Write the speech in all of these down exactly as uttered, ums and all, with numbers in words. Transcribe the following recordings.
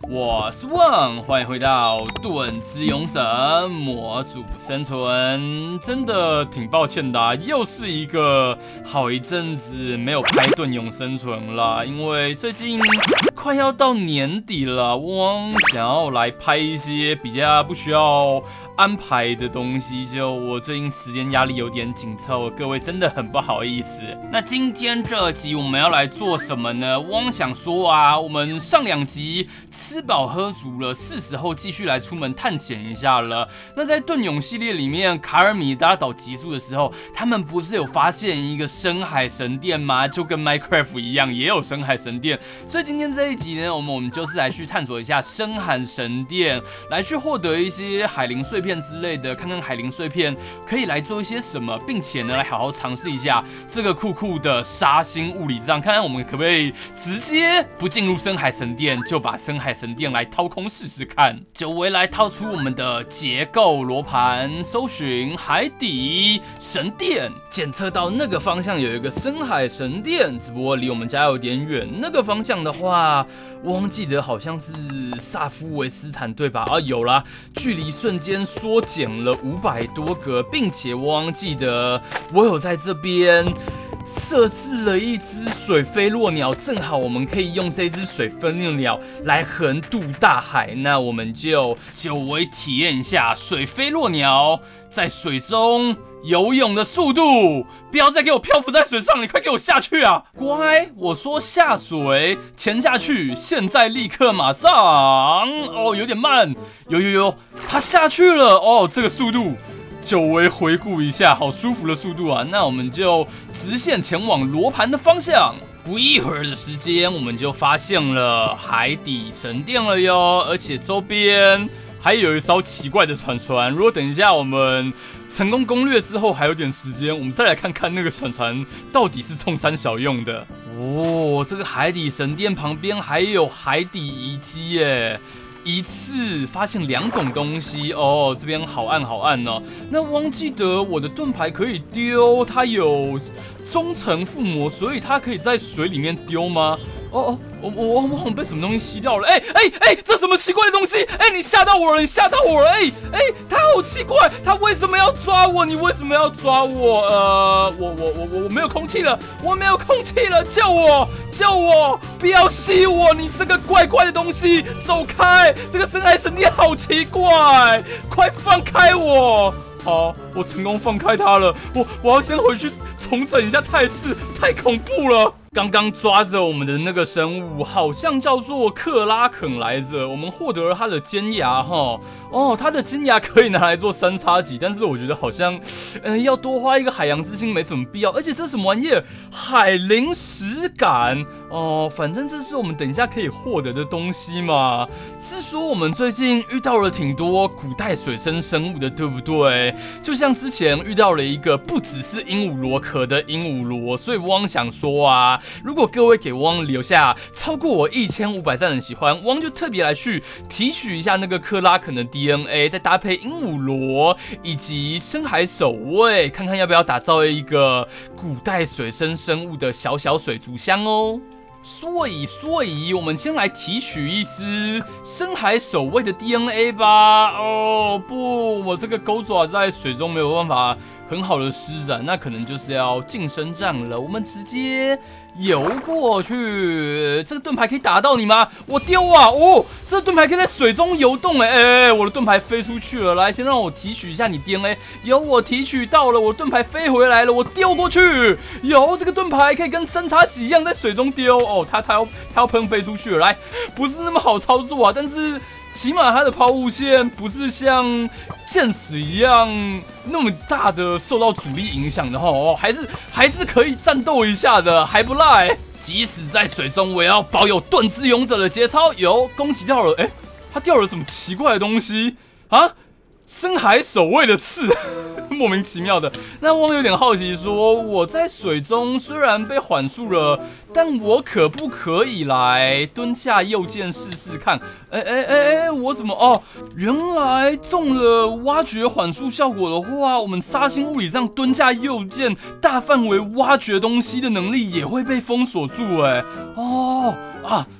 我是旺，欢迎回到盾之勇者模组生存。真的挺抱歉的、啊，又是一个好一阵子没有拍盾勇生存了，因为最近快要到年底了，汪想要来拍一些比较不需要安排的东西，就我最近时间压力有点紧凑，各位真的很不好意思。那今天这集我们要来做什么呢？汪想说啊，我们上两集吃饱喝足了，是时候继续来出门探险一下了。那在盾勇系列里面，卡尔米达岛集数的时候，他们不是有发现一个深海神殿吗？就跟 Minecraft 一样，也有深海神殿。所以今天这一集呢，我们我们就是来去探索一下深海神殿，来去获得一些海灵碎片之类的，看看海灵碎片可以来做一些什么，并且呢，来好好尝试一下这个酷酷的沙星物理杖，看看我们可不可以直接不进入深海神殿，就把深海神殿来掏空试试看。久违来掏出我们的结构罗盘，搜寻海底神殿，检测到那个方向有一个深海神殿，只不过离我们家有点远。那个方向的话，我忘记得好像是萨夫维斯坦对吧？啊，有啦，距离瞬间缩减了五百多个，并且我忘记得我有在这边设置了一只水飞落鸟，正好我们可以用这只水飞落鸟来横渡大海。那我们就久违体验一下水飞落鸟在水中游泳的速度，不要再给我漂浮在水上，你快给我下去啊！乖，我说下水，潜下去，现在立刻马上。哦，有点慢，有有有，它下去了。哦，这个速度。久违回顾一下，好舒服的速度啊！那我们就直线前往罗盘的方向。不一会儿的时间，我们就发现了海底神殿了哟，而且周边还有一艘奇怪的船船。如果等一下我们成功攻略之后还有点时间，我们再来看看那个船船到底是冲三小用的。哦，这个海底神殿旁边还有海底遗迹耶。一次发现两种东西哦，这边好暗好暗哦。那忘记得我的盾牌可以丢，它有中层附魔，所以它可以在水里面丢吗？哦哦，我我我好像被什么东西吸掉了！哎哎哎，这什么奇怪的东西？哎，你吓到我了，你吓到我了！哎哎，他好奇怪，他为什么要抓我？你为什么要抓我？呃，我我我我我没有空气了，我没有空气了，救我救我！不要吸我，你这个怪怪的东西，走开！这个深海神殿好奇怪，快放开我！好，我成功放开他了。我我要先回去重整一下态势，太恐怖了。刚刚抓着我们的那个生物，好像叫做克拉肯来着。我们获得了它的尖牙哈，哦，它的尖牙可以拿来做三叉戟，但是我觉得好像，嗯、呃，要多花一个海洋之心没什么必要。而且这是什么玩意儿？海灵石杆哦，反正这是我们等一下可以获得的东西嘛。是说我们最近遇到了挺多古代水生生物的，对不对？就像之前遇到了一个不只是鹦鹉螺壳的鹦鹉螺，所以汪想说啊。如果各位给汪留下超过我一千五百赞的喜欢，汪就特别来去提取一下那个克拉肯的 D N A， 再搭配鹦鹉螺以及深海守卫，看看要不要打造一个古代水生生物的小小水族箱哦。所以，所以我们先来提取一只深海守卫的 D N A 吧。哦不，我这个钩爪在水中没有办法很好的施展，那可能就是要近身战了。我们直接游过去，这个盾牌可以打到你吗？我丢啊！哦，这个盾牌可以在水中游动哎哎哎！我的盾牌飞出去了，来，先让我提取一下你 D N A。有，我提取到了，我盾牌飞回来了，我丢过去。有，这个盾牌可以跟三叉戟一样在水中丢哦。它它要它要喷飞出去了，来，不是那么好操作啊，但是。起码它的抛物线不是像箭矢一样那么大的受到阻力影响的哦，还是还是可以战斗一下的，还不赖。即使在水中，我也要保有盾之勇者的节操。有攻击掉了，哎，他掉了什么奇怪的东西啊？深海守卫的刺，莫名其妙的。那汪有点好奇说，我在水中虽然被缓速了，但我可不可以来蹲下右键试试看？哎哎哎哎，我怎么哦？原来中了挖掘缓速效果的话，我们沙星物理杖蹲下右键大范围挖掘东西的能力也会被封锁住哎。哦啊，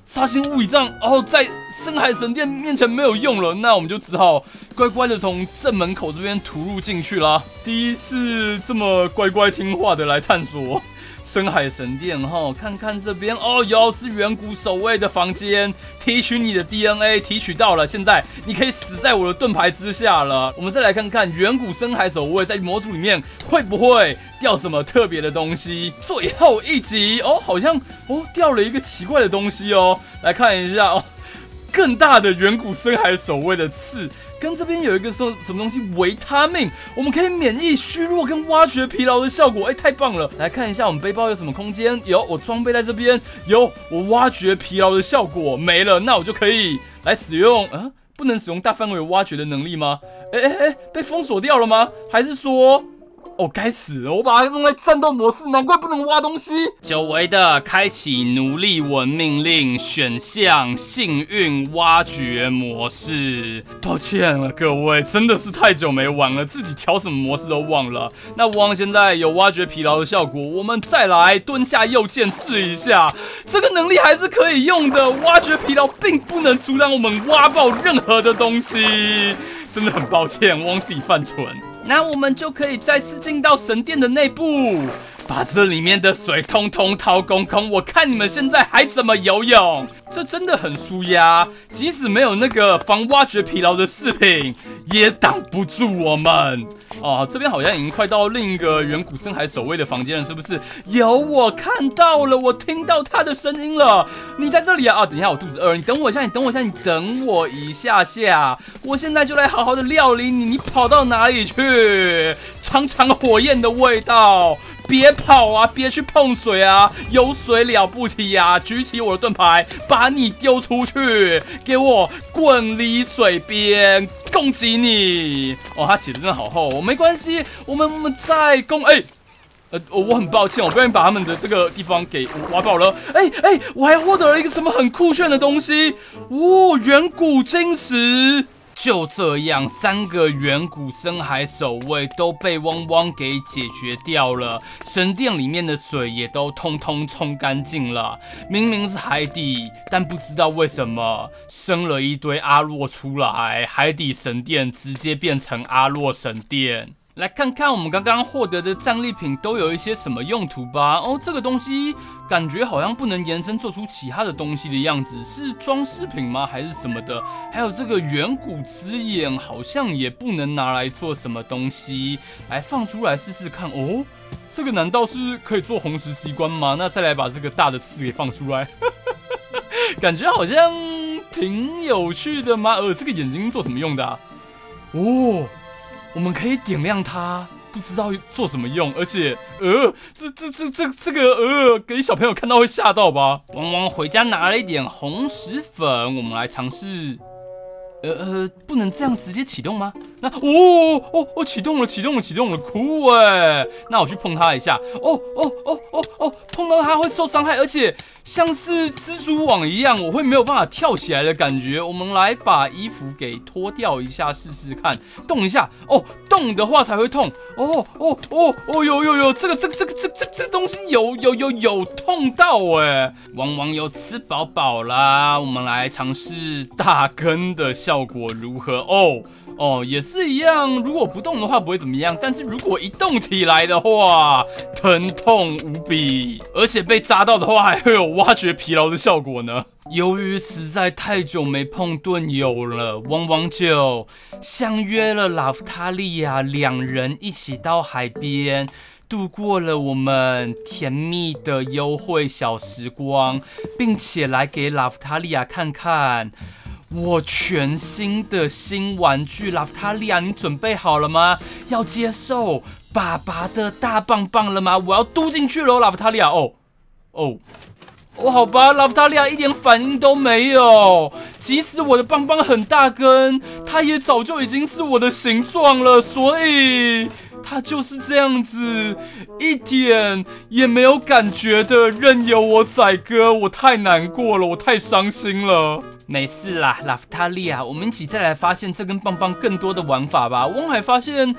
杀星物以杖，然后在深海神殿面前没有用了，那我们就只好乖乖的从正门口这边突入进去啦。第一次这么乖乖听话的来探索深海神殿哈，看看这边哦，有是远古守卫的房间，提取你的 D N A， 提取到了，现在你可以死在我的盾牌之下了。我们再来看看远古深海守卫在模组里面会不会掉什么特别的东西。最后一集哦，好像哦掉了一个奇怪的东西哦，来看一下哦。更大的远古深海守卫的刺，跟这边有一个什么什么东西维他命，我们可以免疫虚弱跟挖掘疲劳的效果，哎，太棒了！来看一下我们背包有什么空间，有我装备在这边，有我挖掘疲劳的效果没了，那我就可以来使用啊，不能使用大范围挖掘的能力吗？哎哎哎，被封锁掉了吗？还是说？哦，该死！我把它弄在战斗模式，难怪不能挖东西。久违的开启奴隶文命令选项幸运挖掘模式。抱歉了各位，真的是太久没玩了，自己调什么模式都忘了。那汪现在有挖掘疲劳的效果，我们再来蹲下右键试一下，这个能力还是可以用的。挖掘疲劳并不能阻挡我们挖爆任何的东西，真的很抱歉，汪自己犯蠢。那我们就可以再次进到神殿的内部，把这里面的水通通掏空空。我看你们现在还怎么游泳？这真的很舒压，即使没有那个防挖掘疲劳的饰品，也挡不住我们。哦，这边好像已经快到另一个远古深海守卫的房间了，是不是？有，我看到了，我听到他的声音了。你在这里啊？啊，等一下，我肚子饿了，你等我一下，你等我一下，你等我一下下，我现在就来好好的料理你。你跑到哪里去？尝尝火焰的味道。别跑啊！别去碰水啊！有水了不起呀、啊！举起我的盾牌，把你丢出去，给我滚离水边，攻击你！哦，他写的真的好厚哦，没关系，我们我们再攻。哎、欸，呃，我很抱歉，我不小心把他们的这个地方给挖爆了。哎、欸、哎、欸，我还获得了一个什么很酷炫的东西哦，远古晶石。就这样，三个远古深海守卫都被汪汪给解决掉了，神殿里面的水也都通通冲干净了。明明是海底，但不知道为什么生了一堆阿洛出来，海底神殿直接变成阿洛神殿。来看看我们刚刚获得的战利品都有一些什么用途吧。哦，这个东西感觉好像不能延伸做出其他的东西的样子，是装饰品吗？还是什么的？还有这个远古之眼好像也不能拿来做什么东西，来放出来试试看。哦，这个难道是可以做红石机关吗？那再来把这个大的刺给放出来，感觉好像挺有趣的吗？呃，这个眼睛做什么用的啊？哦。我们可以点亮它，不知道做什么用，而且，呃，这这这这这个，呃，给小朋友看到会吓到吧？汪汪回家拿了一点红石粉，我们来尝试。呃呃，不能这样直接启动吗？那哦哦哦，启动了，启动了，启动了，酷哎！那我去碰它一下。哦哦哦哦哦，碰到它会受伤害，而且像是蜘蛛网一样，我会没有办法跳起来的感觉。我们来把衣服给脱掉一下，试试看，动一下。哦，动的话才会痛。哦哦哦哦，有有有，这个这个这个这这这东西有有有有痛到哎！汪汪有吃饱饱啦，我们来尝试大根的效果如何？哦。哦，也是一样，如果不动的话不会怎么样，但是如果一动起来的话，疼痛无比，而且被扎到的话还会有挖掘疲劳的效果呢。由于实在太久没碰盾友了，汪汪就相约了拉夫塔利亚两人一起到海边，度过了我们甜蜜的幽会小时光，并且来给拉夫塔利亚看看我全新的新玩具。拉夫塔利亚，你准备好了吗？要接受爸爸的大棒棒了吗？我要嘟进去了，拉夫塔利亚。哦哦哦，好吧，拉夫塔利亚一点反应都没有。即使我的棒棒很大根，它也早就已经是我的形状了，所以它就是这样子，一点也没有感觉的任由我宰割。我太难过了，我太伤心了。没事啦，拉夫塔利亚，我们一起再来发现这根棒棒更多的玩法吧。汪海发现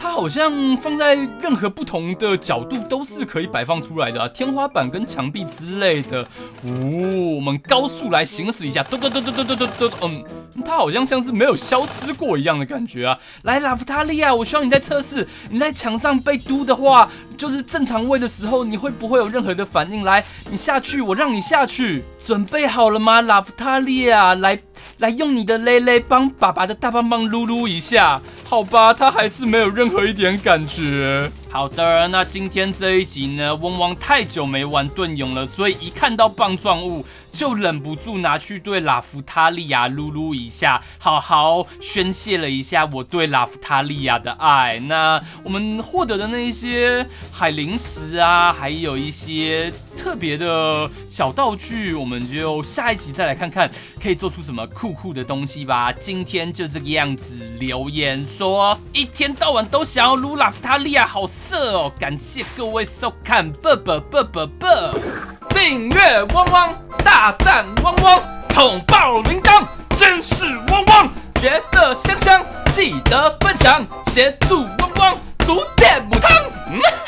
它好像放在任何不同的角度都是可以摆放出来的啊，天花板跟墙壁之类的。哦，我们高速来行驶一下，嘟嘟嘟嘟嘟嘟嘟嘟，嗯，它好像像是没有消失过一样的感觉啊。来，拉夫塔利亚，我希望你在测试，你在墙上被嘟的话，就是正常位的时候，你会不会有任何的反应？来，你下去，我让你下去，准备好了吗，拉夫塔利亚？来。来用你的勒勒帮爸爸的大棒棒撸撸一下，好吧，他还是没有任何一点感觉。好的，那今天这一集呢，汪汪太久没玩盾勇了，所以一看到棒状物就忍不住拿去对拉夫塔利亚撸撸一下，好好宣泄了一下我对拉夫塔利亚的爱。那我们获得的那一些海灵石啊，还有一些特别的小道具，我们就下一集再来看看可以做出什么酷酷的东西吧。今天就这个样子，留言说一天到晚都想要撸拉夫塔利亚，好色哦！感谢各位收看，啵啵啵啵啵，订阅汪汪，大赞汪汪，捅爆铃铛，真是汪汪，觉得香香，记得分享，协助汪汪，逐渐母汤。嗯